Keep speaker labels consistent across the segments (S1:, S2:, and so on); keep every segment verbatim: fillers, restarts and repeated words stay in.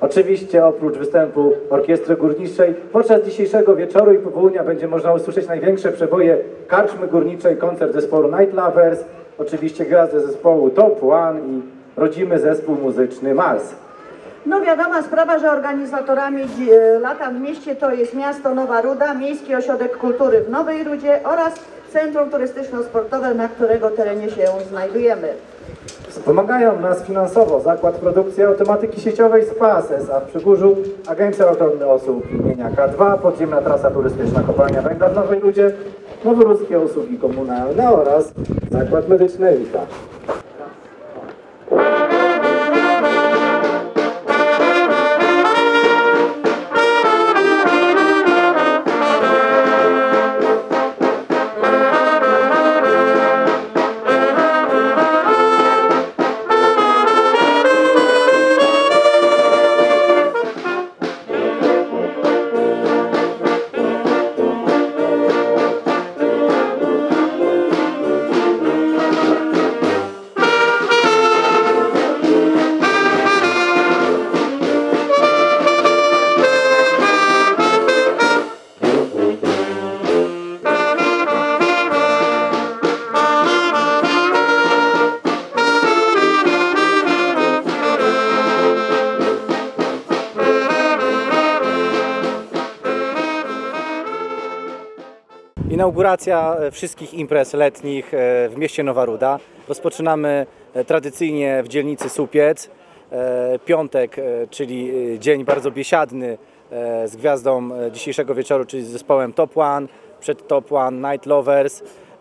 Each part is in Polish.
S1: Oczywiście oprócz występu Orkiestry Górniczej podczas dzisiejszego wieczoru i popołudnia będzie można usłyszeć największe przeboje karczmy górniczej, koncert zespołu Night Lovers, oczywiście gwiazdy zespołu Top One i rodzimy zespół muzyczny Mars.
S2: No wiadoma sprawa, że organizatorami Lata w Mieście to jest miasto Nowa Ruda, Miejski Ośrodek Kultury w Nowej Rudzie oraz Centrum Turystyczno-Sportowe, na którego terenie się znajdujemy.
S1: Wspomagają nas finansowo Zakład Produkcji Automatyki Sieciowej S P A S S, a w Przygórzu Agencja Ochrony Osób imienia K dwa, Podziemna Trasa Turystyczna Kopalnia Węgla w Nowej Rudzie, Noworudzkie Usługi Komunalne oraz Zakład Medyczny Elita.
S3: Inauguracja wszystkich imprez letnich w mieście Nowa Ruda. Rozpoczynamy tradycyjnie w dzielnicy Słupiec. Piątek, czyli dzień bardzo biesiadny z gwiazdą dzisiejszego wieczoru, czyli z zespołem Top One, przed Top One Night Lovers.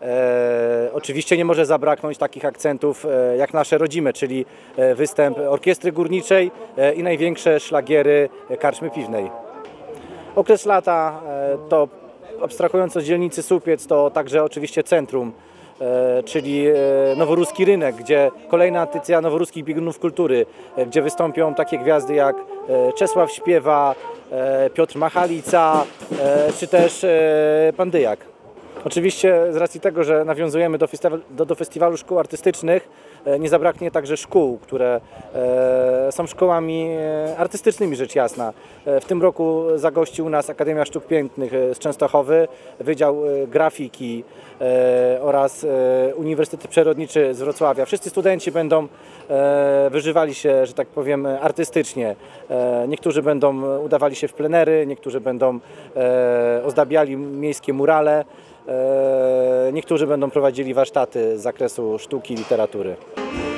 S3: Oczywiście nie może zabraknąć takich akcentów jak nasze rodzime, czyli występ Orkiestry Górniczej i największe szlagiery karczmy piwnej. Okres lata to, abstrahując od dzielnicy Słupiec, to także oczywiście centrum, e, czyli e, Noworuski Rynek, gdzie kolejna edycja Noworuskich Biegunów Kultury, e, gdzie wystąpią takie gwiazdy jak e, Czesław Śpiewa, e, Piotr Machalica, e, czy też e, Pan Dyjak. Oczywiście z racji tego, że nawiązujemy do, do, do festiwalu szkół artystycznych, nie zabraknie także szkół, które e, są szkołami artystycznymi, rzecz jasna. E, w tym roku zagości u nas Akademia Sztuk Pięknych z Częstochowy, Wydział Grafiki e, oraz e, Uniwersytet Przyrodniczy z Wrocławia. Wszyscy studenci będą e, wyżywali się, że tak powiem, artystycznie. E, niektórzy będą udawali się w plenery, niektórzy będą e, ozdabiali miejskie murale. Niektórzy będą prowadzili warsztaty z zakresu sztuki i literatury.